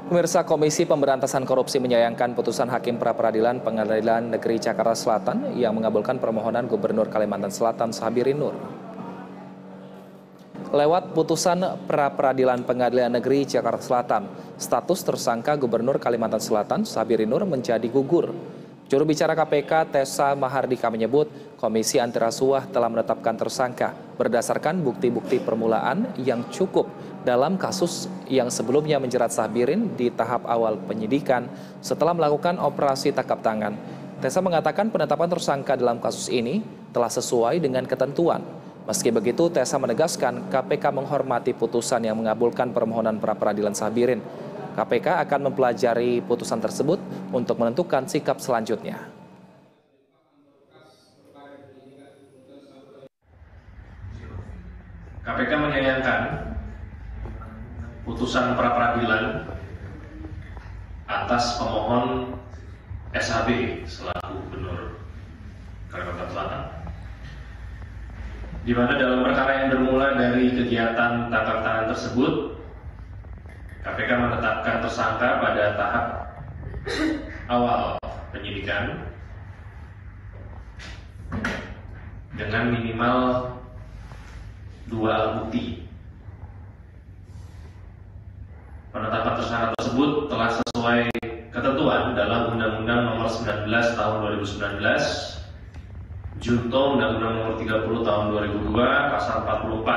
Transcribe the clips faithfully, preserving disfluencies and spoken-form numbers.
Pemirsa, Komisi Pemberantasan Korupsi menyayangkan putusan Hakim Pra-Peradilan Pengadilan Negeri Jakarta Selatan yang mengabulkan permohonan Gubernur Kalimantan Selatan Sabirin Nur. Lewat putusan Pra-Peradilan Pengadilan Negeri Jakarta Selatan, status tersangka Gubernur Kalimantan Selatan Sabirin Nur menjadi gugur. Juru bicara K P K Tessa Mahardika menyebut Komisi Anti Rasuah telah menetapkan tersangka berdasarkan bukti-bukti permulaan yang cukup dalam kasus yang sebelumnya menjerat Sabirin di tahap awal penyidikan setelah melakukan operasi tangkap tangan. Tessa mengatakan penetapan tersangka dalam kasus ini telah sesuai dengan ketentuan. Meski begitu, Tessa menegaskan K P K menghormati putusan yang mengabulkan permohonan pra-peradilan Sabirin. K P K akan mempelajari putusan tersebut untuk menentukan sikap selanjutnya. K P K menyayangkan putusan pra-peradilan atas pemohon S H B selaku Gubernur Kalimantan Selatan, di mana dalam perkara yang bermula dari kegiatan tangkap tangan tersebut, K P K menetapkan tersangka pada tahap awal penyidikan dengan minimal dua alat bukti. Penetapan tersangka tersebut telah sesuai ketentuan dalam Undang-Undang Nomor sembilan belas Tahun dua ribu sembilan belas, Junto Undang-Undang Nomor tiga puluh Tahun dua ribu dua, Pasal empat puluh empat,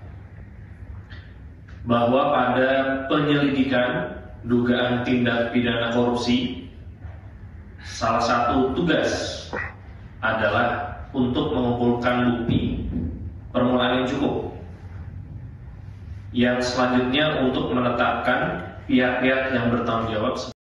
bahwa pada penyelidikan dugaan tindak pidana korupsi, salah satu tugas adalah untuk mengumpulkan bukti permulaan yang cukup, yang selanjutnya untuk menetapkan pihak-pihak yang bertanggung jawab